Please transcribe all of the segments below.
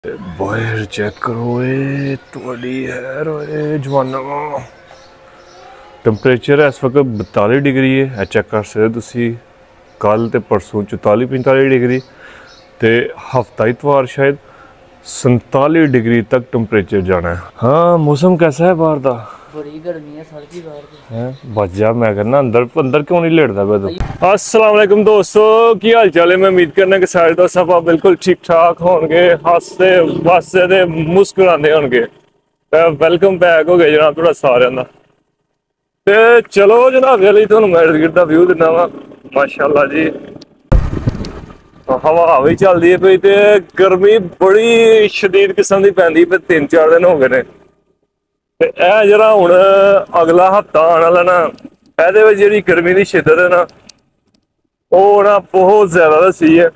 बाहर चेक करो थोड़ी है जवाना टैंपरेचर इस वक्त 42 डिग्री है चेक कर सकते कल तो परसों 44-45 डिग्री तो हफ्ता इतवार शायद 47 डिग्री तक टैंपरेचर जाना है। हाँ मौसम कैसा है बाहर का? बड़ी गर्मी है सर की बाहर बच जा मैं कहना अंदर अंदर क्यों नहीं लेटता मैं तो। अस्सलाम वालेकुम दोस्तों की हाल चाल है। मैं उम्मीद करना कि सारे दोस्त आप बिल्कुल ठीक ठाक होंगे हंसते बसते ते मुस्कुराते होंगे। वेलकम बैक हो गया जनाब थोड़ा सारे का। ते चलो जनाब अली तुहानू मैं इर्द दा व्यू दिना वा माशाअल्लाह जी हवा भी चलती है पई ते गर्मी बड़ी शदीद किस्म की पैंदी पे 3-4 दिन हो गए ने। जरा हुण अगला हफ्ता आने वाला ना ए जी गर्मी की शिद्दत है ना वो ना बहुत ज्यादा दसी है।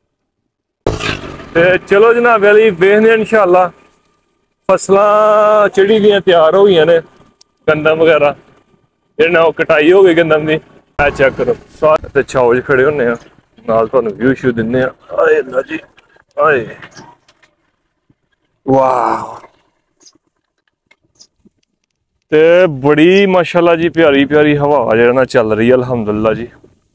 ते चलो जनाब अली वेखने इंशाअल्लाह फसलां चिड़ी दियां तैयार हो गई ने गंदम वगैरह ना कटाई हो गई गंदम की। चेक करो सारे छाओ च खड़े होने नाल तुहानू व्यू श्यू दिन्ने आए जी आए वाह ते बड़ी माशाल्लाह जी प्यारी प्यारी हवा जो ना चल रही है अल्हम्दुलिल्लाह जी।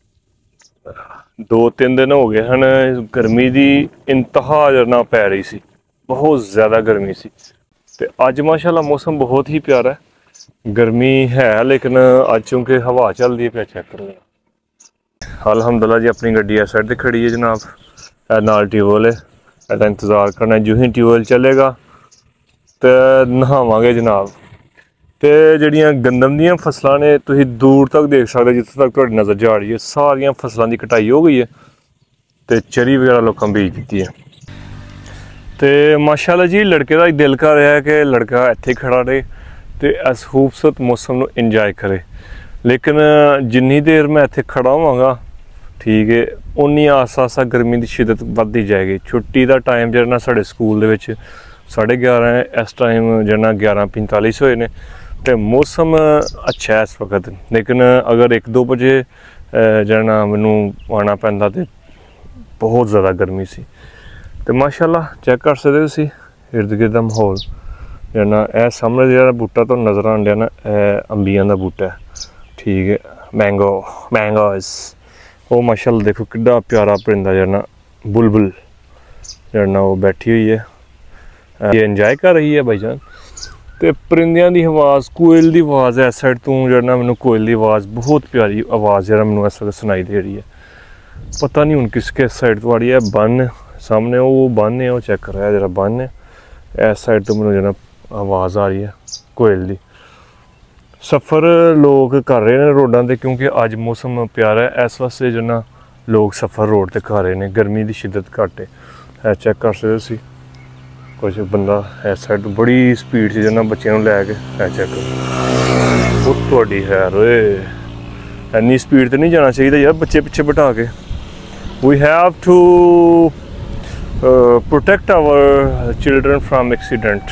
2-3 दिन हो गए हैं गर्मी की इंतहा ना पै रही सी बहुत ज़्यादा गर्मी सी ते अज माशाल्लाह मौसम बहुत ही प्यारा है। गर्मी है लेकिन अज चूंकि हवा चल रही है चेक करो अल्हम्दुलिल्लाह जी। अपनी गड्डी इस साइड ते खड़ी है जनाब नाल ट्यूबवेल है एदा इंतज़ार करना जो ही ट्यूबवेल चलेगा तो नहावांगे जनाब। तो जड़ियाँ गंदम दियाँ फसलां ने तुसीं दूर तक देख सकते जिथे तक तुहाडी नज़र जा रही है सारियां फसलों की कटाई हो गई है तो चरी वगैरह लोगों बीज दी है। तो माशाल्लाह जी लड़के का दिल कर रहा है कि लड़का इत्थे खड़ा रहे तो इस खूबसूरत मौसम को इंजॉय करे लेकिन जिन्नी देर मैं इत्थे खड़ा होवांगा ठीक है उन्नी आस्ता आस्ता गर्मी की शिद्दत बढ़ती जाएगी। छुट्टी का टाइम जो ना साढ़े स्कूल दे 11:30 इस टाइम जो 11:45 होए ने तो मौसम अच्छा है इस वक्त लेकिन अगर 1-2 बजे जाना मैनू आना पैंदा तो बहुत ज़्यादा गर्मी सी। तो माशाल्लाह चेक कर सकते तुसीं इर्द गिर्द दा माहौल जाना ए सामने जो बूटा तो नज़र आन दिया ना अंबियां का बूटा है ठीक है मैंगोज़ वो माशाल्लाह देखो कितना प्यारा परिंदा जाना बुलबुल जाना वो बैठी हुई है ये इंजॉय कर रही है भाईजान। तो परिंदियां की आवाज़ कोयल की आवाज़ इस साइड तो जो मैं कोयल की आवाज़ बहुत प्यारी आवाज़ जो मैं इस वक्त सुनाई दे रही है। पता नहीं हूँ किस साइड तो आ रही है बन सामने वो बन है वो चेक कर रहा है जरा बन है इस साइड तो मैं जो आवाज़ आ रही है कोयल की। सफ़र लोग कर रहे हैं रोडों पर क्योंकि अज मौसम प्यारा है इस वास्ते जो ना लोग सफ़र रोड पर कर रहे हैं गर्मी की शिद्दत घट है चेक कर सकते कुछ बंदा इस साइड बड़ी स्पीड से जो बच्चों लैके चेक करो थोड़ी खैर इन्नी स्पीड तो नहीं जाना चाहिए यार बच्चे पिछे बिठा के। We have to protect our children from accident.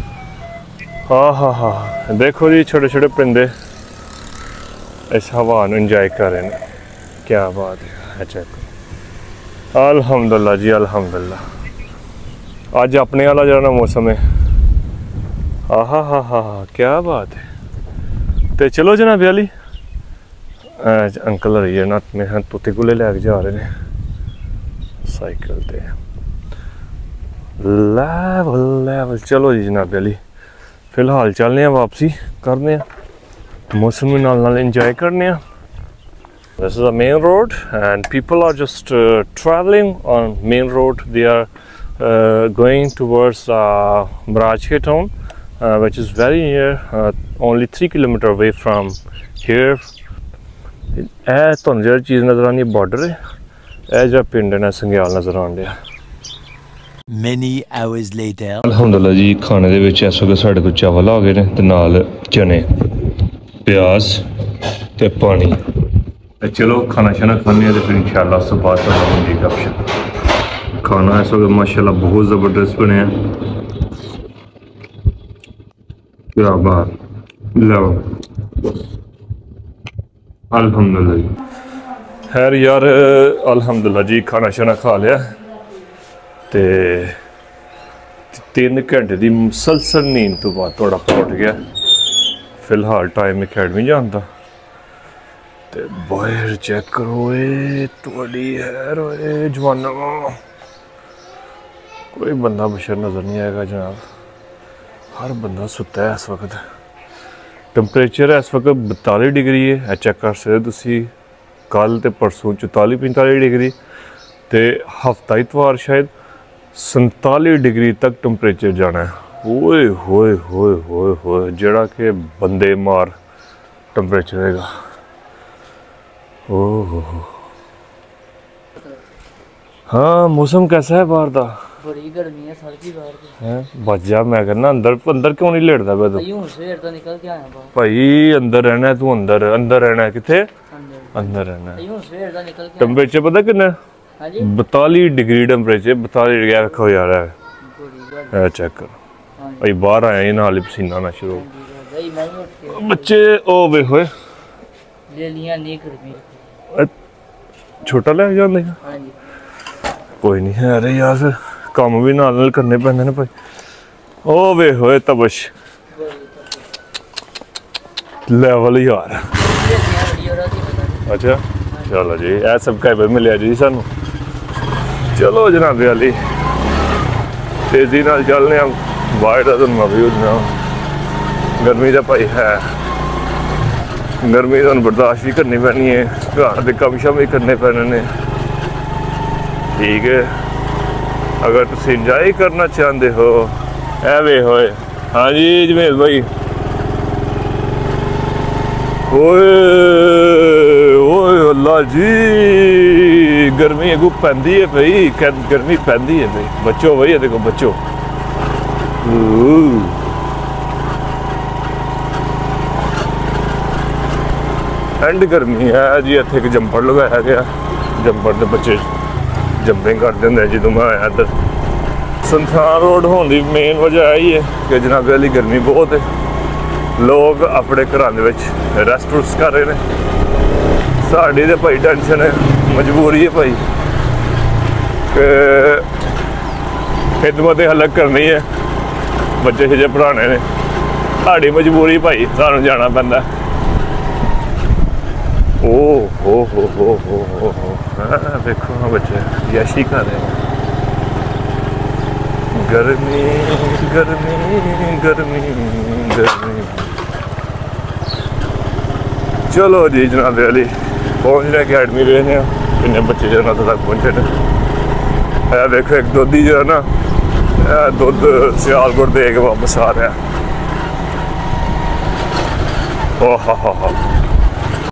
हाँ देखो जी छोटे छोटे परिंदे इस हवा को इंजॉय कर रहे हैं क्या बात है चेक करो अल्हम्दुलिल्लाह जी अल्हम्दुलिल्लाह। अज अपने वाला जो ना मौसम है हाँ क्या बात है। तो चलो जनाब अली अंकल रही है ना मेरे तोते गुले लैके जा रहे हैं साइकिल ते लैवल। चलो जी जनाब अली फिलहाल चलने वापसी करने मौसम में नाल इंजॉय करने। This is a main road and people are just traveling on main road. They are going towards Marajke town which is very near only 3 kilometers away from here. तुहानू जिहड़ी चीज़ नज़र आनी बॉर्डर है यह जो पिंड है संग्याल नज़र आन दिया। Many hours later. अल्हम्दुलिल्लाह जी खाने दे विच इस वक्त साढ़े कोल चावल आ गए ने ते नाल चने प्याज ते पानी। चलो खाना शाना खाने तो फिर इंशाअल्लाह उस बाद होंगी गपशप। खाना इस वक्त माशाल्लाह बहुत ज़बरदस्त बने क्या बात लो अल्हम्दुलिल्लाह जी। खैर यार अल्हम्दुलिल्लाह जी खाना शाना खा लिया ते 3 घंटे की मुसलसल नींद तो बाद थोड़ा उठ गया। फिलहाल टाइम अकैडमी जाता ते बाहर चेक करो थोड़ी है रोए जवाना कोई बंदा बशर नज़र नहीं आएगा जनाब। हर बंदा सुता है इस वक्त। टैंपरेचर इस वक्त 42 डिग्री है। चेक कर सकते तुसी। कल तो परसों 44-45 डिग्री ते हफ्ता इतवार शायद 47 डिग्री तक टैंपरेचर जाना है। ओए होए होए होए होए जड़ा के बंदे मार टैंपरेचर रहेगा। ओह हाँ मौसम कैसा है बाहर का? बड़ी गर्मी है सर की बाहर की है बच जा मैं कहना अंदर अंदर क्यों नहीं लेटदा पे तू? यूं सवेर तो निकल के आया बाहर भाई अंदर रहना है तू। अंदर अंदर रहना है किथे? अंदर अंदर रहना है। यूं सवेर तो निकल के टैंपरेचर पता कितना? हां जी 42 डिग्री टैंपरेचर। 42 डिग्री रखो यार है बड़ी गर्मी चेक करो। भाई बाहर आए ही नाल ही पसीना आना शुरू। भाई मैं ही उठ के बच्चे ओ वे होए ले लिया नहीं गर्मी छोटा ले जांदे। हां जी कोई नहीं है। अरे यार फिर काम भी नाल करने पैंदे ने भाई। ओ वे होए तबश लेवल यार। अच्छा चलो जी ए सब कह मिले जी सानू। चलो जनाबे अली तेजी नाल चलने बाहर का तुम व्यू देना। गर्मी का भाई है गर्मी तुम बर्दाश्त भी करनी पैनी है। घर के कम शम भी करने पैने ने ठीक है। अगर तुम इंजॉय करना चाहते हो वे होए। हाँ जी जमेल भाई ओए ओए अल्लाह जी गर्मी अगू पैंदी है भाई। गर्मी पैंदी है भाई। बच्चो भाई देखो बच्चो एंड गर्मी है जी। इत्थे एक जंपर लगाया गया। जंपर के बच्चे जंपिंग करते होंगे जो मैं आया इधर। संथान रोड होने की मेन वजह यही है कि जनाब वाली गर्मी बहुत है। लोग अपने घरों के रेस्ट रुस्ट कर रहे हैं। साड़ी तो भाई टेंशन है मजबूरी है भाई खिदमत अलग करनी है। बच्चे शच्चे पढ़ाने ने साड़ी मजबूरी भाई सानू जाना पैंदा। ओ हो देखो हाँ बच्चे यशी कर रहे हैं। गर्मी गर्मी गर्मी गर्मी। चलो जी जनाब अली पहुँच रहे अकैडमी रहने किन्ने बच्चे जो ना तक पहुँचे ने। देखो एक दोधी जो है ना दुध सियालकोट दे के वापस आ रहा है। ओ हा